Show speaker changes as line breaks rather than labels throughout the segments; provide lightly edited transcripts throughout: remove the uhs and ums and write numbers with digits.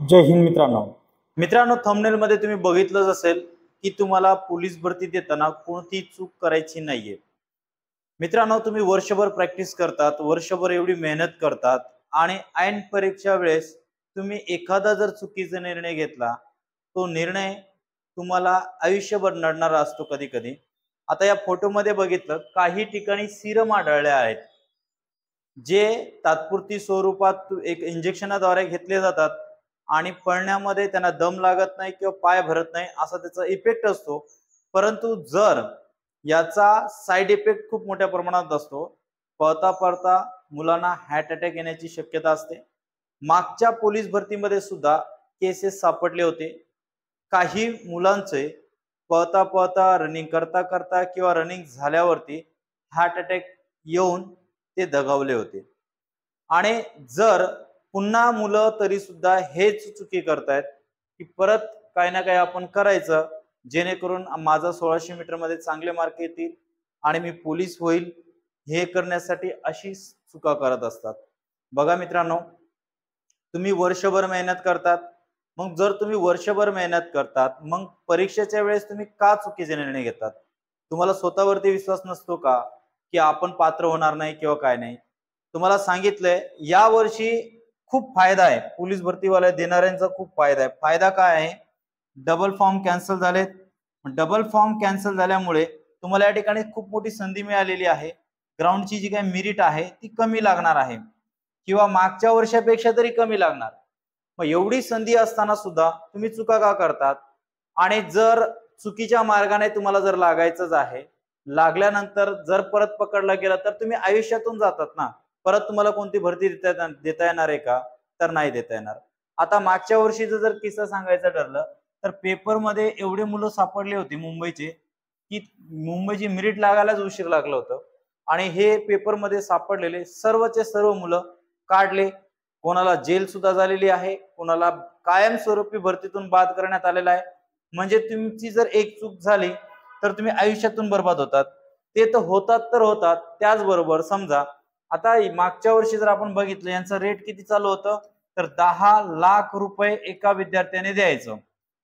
जय हिंद मित्रांनो।
मित्रांनो, थंबनेल मध्ये तुम्ही बघितलंच असेल की तुम्हाला पोलीस भरती देताना कोणती चूक करायची नाहीये। मित्रांनो, तुम्ही वर्षभर प्रॅक्टिस करतात, वर्षभर एवढी मेहनत करतात आणि ऐन परीक्षा वेळेस तुम्ही एखादा जर चुकीचा निर्णय घेतला, तो निर्णय तुम्हाला आयुष्यभर नडणारा असतो कधी कधी। आता या फोटोमध्ये बघितलं, काही ठिकाणी सिरम आढळले आहेत जे तात्पुरती स्वरूपात एक इंजेक्शनाद्वारे घेतले जातात आणि पळण्यामध्ये त्यांना दम लागत नाही किंवा पाय भरत नाही असा त्याचा इफेक्ट असतो। परंतु जर याचा साइड इफेक्ट खूप मोठ्या प्रमाणात असतो, पळता पळता मुलांना हार्ट अटॅक येण्याची शक्यता असते। मागच्या पोलीस भरतीमध्ये सुद्धा केसेस सापडले होते। काही मुलांचे पळता पळता रनिंग करता करता किंवा रनिंग झाल्यावरती हार्ट अटॅक येऊन ते दगावले होते। आणि जर पुन्हा मुलं तरी सुद्धा हेच चुकी करतायत की परत काही ना काही आपण करायचं जेणेकरून माझा 1600 मीटर मध्ये चांगले मार्क येतील आणि मी पोलीस होईल, हे करण्यासाठी अशी चुका करत असतात। बघा मित्रांनो, तुम्ही वर्षभर मेहनत करतात, मग जर तुम्ही वर्षभर मेहनत करतात मग परीक्षेच्या वेळेस तुम्ही का चुकीचे निर्णय घेतात? तुम्हाला स्वतःवरती विश्वास नसतो का की आपण पात्र होणार नाही किंवा काय नाही? तुम्हाला सांगितलंय या वर्षी खूप फायदा आहे, पोलीस भरतीवाल्या देणाऱ्यांचा खूप फायदा आहे। फायदा काय आहे? डबल फॉर्म कॅन्सल झालेत। डबल फॉर्म कॅन्सल झाल्यामुळे तुम्हाला या ठिकाणी खूप मोठी संधी मिळालेली आहे। ग्राउंडची जी काही मेरिट आहे ती कमी लागणार आहे किंवा मागच्या वर्षापेक्षा तरी कमी लागणार। मग एवढी संधी असताना सुद्धा तुम्ही चुका का करतात? आणि जर चुकीच्या मार्गाने तुम्हाला जर लागायचंच आहे, लागल्यानंतर जर परत पकडला गेला तर तुम्ही आयुष्यातून जातात ना, परत तुम्हाला कोणती भरती देता येणार आहे का? तर नाही देता येणार। आता मागच्या वर्षीचा जर किस्सा सांगायचं ठरलं तर पेपरमध्ये एवढे मुलं सापडले होते मुंबईचे की मुंबईची मेरिट लागायलाच उशीर लागलं होतं आणि हे पेपरमध्ये सापडलेले सर्वचे सर्व मुलं काढले। कोणाला जेल सुद्धा झालेली आहे, कोणाला कायमस्वरूपी भरतीतून बाद करण्यात आलेला आहे। म्हणजे तुमची जर एक चूक झाली तर तुम्ही आयुष्यातून बर्बाद होतात। ते तर होतात त्याचबरोबर समजा आता मागच्या वर्षी जर आपण बघितलं यांचं रेट किती चालू होतं तर 10 लाख रुपये एका विद्यार्थ्याने द्यायचं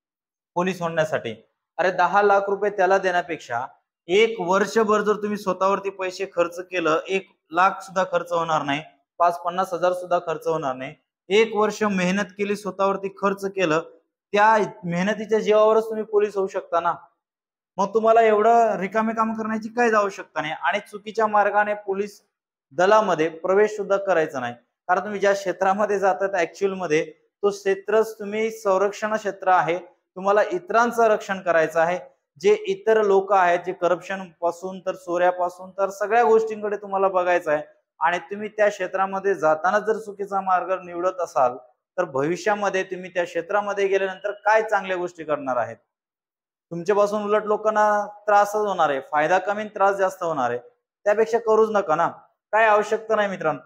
पोलीस होण्यासाठी। अरे 10 लाख रुपये त्याला देण्यापेक्षा एक वर्षभर जर तुम्ही स्वतःवरती पैसे खर्च केलं, 1 लाख सुद्धा खर्च होणार नाही, 50-50 हजार सुद्धा खर्च होणार नाही, एक वर्ष मेहनत केली, स्वतःवरती खर्च केलं, त्या मेहनतीच्या जीवावरच तुम्ही पोलीस होऊ शकता ना। मग तुम्हाला एवढं रिकामे काम करण्याची काय आवश्यकता नाही आणि चुकीच्या मार्गाने पोलीस दलामध्ये प्रवेश सुद्धा करायचा नाही। कारण तुम्ही ज्या क्षेत्रामध्ये जातात ऍक्च्युअल मध्ये तो क्षेत्रच तुम्ही संरक्षण क्षेत्र आहे, तुम्हाला इतरांचं रक्षण करायचं आहे। जे इतर लोक आहेत, जे करप्शन पासून तर चोऱ्यापासून तर सगळ्या गोष्टींकडे तुम्हाला बघायचं आहे आणि तुम्ही त्या क्षेत्रामध्ये जाताना जर चुकीचा मार्ग निवडत असाल तर भविष्यामध्ये तुम्ही त्या क्षेत्रामध्ये गेल्यानंतर काय चांगल्या गोष्टी करणार आहेत? तुमच्यापासून उलट लोकांना त्रासच होणार आहे, फायदा कमी त्रास जास्त होणार आहे। त्यापेक्षा करूच नका ना, काय आवश्यकता नाही मित्रांनो।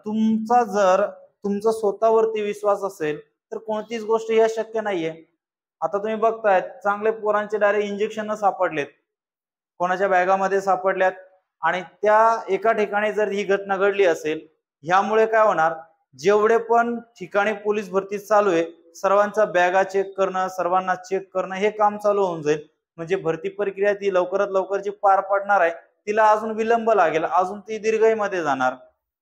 तुमचा स्वतःवरती विश्वास असेल तर कोणतीच गोष्ट ही अशक्य नाहीये। आता तुम्ही बघताय चांगले पोरांचे डायरेक्ट इंजेक्शन सापडलेत, कोणाच्या बॅगामध्ये सापडल्यात आणि त्या एका ठिकाणी जर ही घटना घडली असेल, ह्यामुळे काय होणार? जेवढे पण ठिकाणी पोलीस भरती चालू आहे सर्वांचा बॅगा चेक करणं, सर्वांना चेक करणं हे काम चालू होऊन जाईल। म्हणजे भरती प्रक्रिया ती लवकरात लवकर जी पार पडणार आहे तिला अजून विलंब लागेल, अजून ती दीर्घईमध्ये जाणार।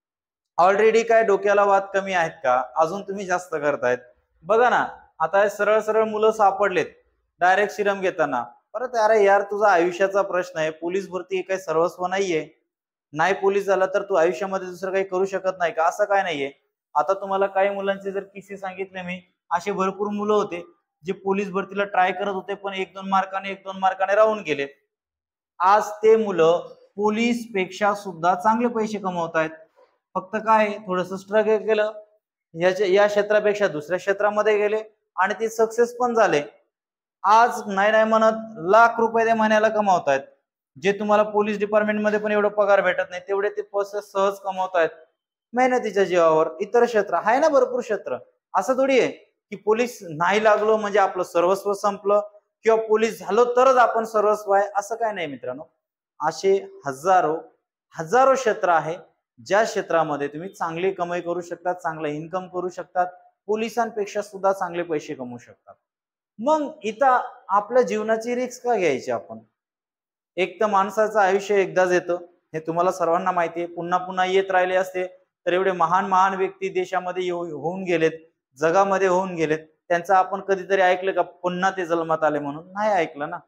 ऑलरेडी काय डोक्याला वाद कमी आहेत का? अजून तुम्ही जास्त करतायत। बघा ना, आता सरळ सरळ मुलं सापडलेत डायरेक्ट सिरम घेताना। परत अरे यार, तुझा आयुष्याचा प्रश्न आहे, पोलीस भरती हे काही सर्वस्व नाहीये। नाही पोलीस झाला तर तू आयुष्यामध्ये दुसरं काही करू शकत नाही का? असं काय नाहीये। आता तुम्हाला काही मुलांचे जर किस्से सांगितले मी, असे भरपूर मुलं होते जे पोलीस भरतीला ट्राय करत होते पण 1-2 मार्काने राहून गेले। आज ते मुलं पोलीस पेक्षा सुद्धा चांगले पैसे कमवत आहेत। फक्त काय थोडंसं स्ट्रगल केलं, या क्षेत्रापेक्षा दुसऱ्या क्षेत्रामध्ये गेले आणि ते सक्सेस पण झाले। आज नाही नाही म्हणत लाख रुपये ते महिन्याला कमावतायत। जे तुम्हाला पोलीस डिपार्टमेंट मध्ये पण एवढा पगार भेटत नाही तेवढे ते पैसे सहज कमवतायत मेहनतीच्या जीवावर। इतर क्षेत्र आहे ना, भरपूर क्षेत्र। असं थोडी आहे की पोलीस नाही लागलो म्हणजे आपलं सर्वस्व संपलं किंवा पोलीस झालो तरच आपण सर्वस्व आहे, असं काय नाही मित्रांनो। असे हजारो हजारो क्षेत्र आहे ज्या क्षेत्रामध्ये तुम्ही चांगली कमाई करू शकता, चांगला इन्कम करू शकतात, पोलिसांपेक्षा सुद्धा चांगले पैसे कमवू शकतात. मग इथं आपल्या जीवनाची रिस्क का घ्यायची आपण? एक तर माणसाचं आयुष्य एकदाच येतं, हे तुम्हाला सर्वांना माहिती आहे. पुन्हा पुन्हा येत राहिले असते तर एवढे महान महान व्यक्ती देशामध्ये होऊन गेलेत, जगामध्ये होऊन गेलेत, त्यांचं आपण कधीतरी ऐकलं का पुन्हा ते जन्मात आले म्हणून? नाही ऐकलं ना.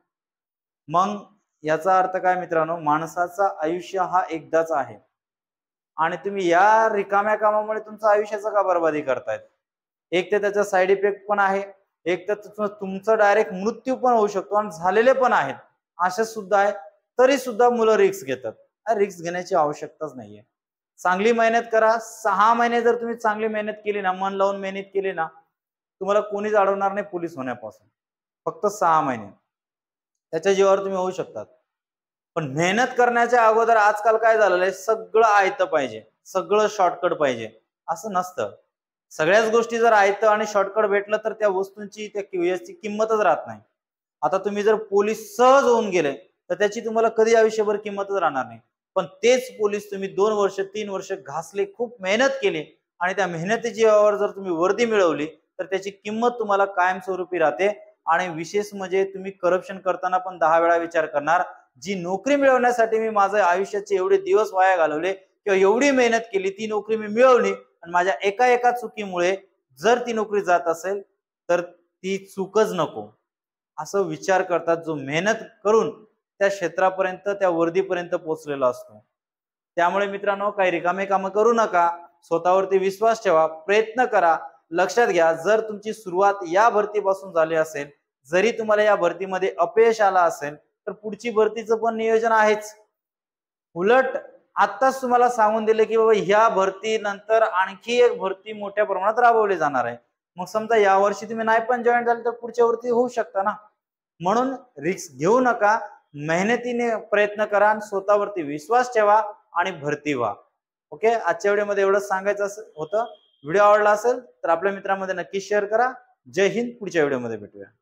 मग याचा अर्थ काय मित्रांनो, माणसाचं आयुष्य हा एकदाच आहे आणि तुम्ही या रिकाम्या कामामुळे तुमचं आयुष्याचं का बर्बादी करतायत? एक तर त्याचा साईड इफेक्ट पण आहे, एक तर तुमचं डायरेक्ट मृत्यू पण होऊ शकतो आणि झालेले पण आहेत, असे सुद्धा आहे. तरी सुद्धा मुलं रिस्क घेतात. रिस्क घेण्याची आवश्यकताच नाहीये. चांगली मेहनत करा. 6 महिने जर तुम्ही चांगली मेहनत केली ना, मन लावून मेहनत केली ना, तुम्हाला कोणीच अडवणार नाही पोलीस होण्यापासून. फक्त 6 महिने त्याच्या जीवावर तुम्ही होऊ शकतात. पण मेहनत करण्याच्या अगोदर आजकाल काय झालेलं आहे, सगळं आयतं पाहिजे, सगळं शॉर्टकट पाहिजे. असं नसतं. सगळ्याच गोष्टी जर आयतं आणि शॉर्टकट भेटलं तर त्या वस्तूंची त्या क्यूएसची किंमतच राहत नाही. आता तुम्ही जर पोलीस सहज होऊन गेले तर त्याची तुम्हाला कधी आयुष्यभर किंमतच राहणार नाही. पण तेच पोलीस तुम्ही 2 वर्ष 3 वर्ष घासले, खूप मेहनत केली आणि त्या मेहनतीची यावर जर तुम्ही वर्दी मिळवली तर त्याची किंमत तुम्हाला कायमस्वरूपी राहते. आणि विशेष म्हणजे तुम्ही करप्शन करताना पण 10 वेळा विचार करणार. जी नोकरी मिळवण्यासाठी मी माझ्या आयुष्याचे एवढे दिवस वाया घालवले किंवा एवढी मेहनत केली, ती नोकरी मी मिळवली आणि माझ्या एका एका चुकीमुळे जर ती नोकरी जात असेल तर ती चूकच नको, असं विचार करतात जो मेहनत करून त्या क्षेत्रापर्यंत त्या वर्दीपर्यंत पोहोचलेला असतो. त्यामुळे मित्रांनो, काही रिकामे कामं करू नका. स्वतःवरती विश्वास ठेवा, प्रयत्न करा. लक्षात घ्या, जर तुमची सुरुवात या भरतीपासून झाली असेल, जरी तुम्हाला या भरतीमध्ये अपयश आला असेल तर पुढची भरतीचं पण नियोजन आहेच. उलट आत्ताच तुम्हाला सांगून दिले की बाबा ह्या भरतीनंतर आणखी एक भरती मोठ्या प्रमाणात राबवली जाणार आहे. मग समजा या वर्षी तुम्ही नाही पण जॉईन झाले तर पुढच्या वर्षी होऊ शकता ना. म्हणून रिस्क घेऊ नका, मेहनतीने प्रयत्न करा आणि स्वतःवरती विश्वास ठेवा आणि भरती व्हा. ओके, आजच्या व्हिडिओमध्ये एवढंच सांगायचं होतं. व्हिडिओ आवडला असेल तर आपल्या मित्रांमध्ये नक्की शेअर करा. जय हिंद. पुढच्या व्हिडिओमध्ये भेटूया.